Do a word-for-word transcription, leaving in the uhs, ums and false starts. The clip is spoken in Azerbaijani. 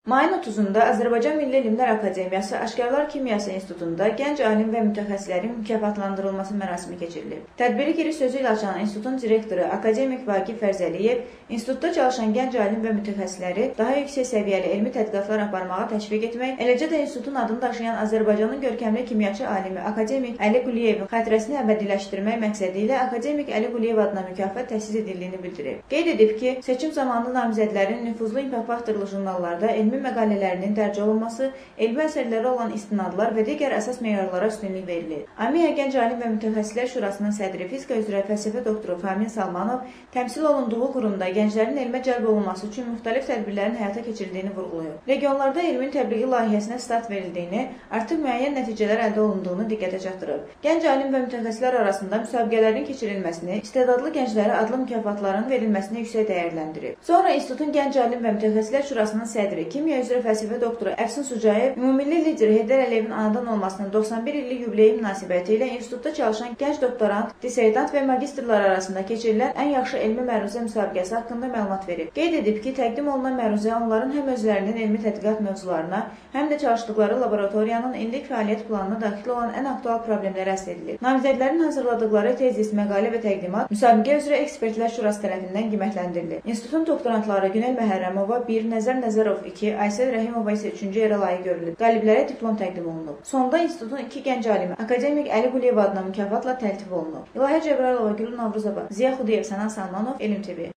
Mayın otuzunda Azərbaycan Milli Elmlər Akademiyası Aşkarlar Kimyası İnstitutunda gənc alim və mütəxəssislərin mükafatlandırılması mərasimi keçirilib. Tədbiri giriş sözü ilə açan institutun direktoru akademik Vaqif Fərzəliyev, institutda çalışan gənc alim və mütəxəssisləri daha yüksək səviyyəli elmi tədqiqatlar aparmağa təşviq etmək, eləcə də institutun adını daşıyan Azərbaycanın görkəmli kimyaçı alimi akademik Əli Quliyevin xatirəsini əbədiləşdirmək məqsədi ilə akademik Əli Quliyev adına mükafat təsis edildiyini bildirib. Qeyd edib ki, seçim zamanı namizədlərin nüfuzlu impact faktorlu jurnallarda elmi məqalələrinin dərc olunması, elmi əsərlərə olan istinadlar və digər əsas meyarlara üstünlük verilir. AMİA Gənc Alim və Mütəxəssislər Şurasının sədri fizika üzrə fəlsəfə doktoru Famin Salmanov təmsil olunduğu qurumda gənclərin elmə cəlb olunması üçün müxtəlif tədbirlərin həyata keçirdiyini vurğulayıb. Regionlarda elmin təbliği layihəsinə start verildiyini, artıq müəyyən nəticələr əldə olunduğunu diqqətə çatdırıb. Gənc alim və mütəxəssislər arasında müsabiqələrin keçirilməsini, istedadlı gənclərə adlı mükafatların verilməsini yüksək dəyərləndirib. Sonra institutun Gənc Alim və Mütəxəssislər Şurasının sədri Kimya üzrə fəlsəfə doktoru Əfsin Sucayev ümumilli lider Heydər Əliyevin anadan olmasının doxsan bir illik yubileyi münasibəti ilə institutda çalışan gənc doktorant, disertant və magistrlar arasında keçirilən ən yaxşı elmi məruzə müsabiqəsi haqqında məlumat verib. Qeyd edib ki, təqdim olunan məruzə onların həm özlərinin elmi tədqiqat mövzularına, həm də çalışdıqları laboratoriyanın illik fəaliyyət planına daxil olan ən aktual problemlərə əsr edilir. Namizədlərin hazırladıqları tezis, məqalə və təqdimat müsabiqə üzrə ekspertlər şurası tərəfindən qiymətləndirilir. İnstitutun doktorantları Günel Məhərrəmova bir, Nəzər Nəzərov iki, Aysel Rəhimova isə üçüncü yerə layiq görülüb. Qaliblərə diplom təqdim olunub. Sonda institutun iki gənc alimi akademik Əli Quliyev adına mükafatla təltif olunub. İlahə Cəbrayılova, Gülün Novruzova, Ziya Xudiyev, Sənan Salmanov, Elm T V.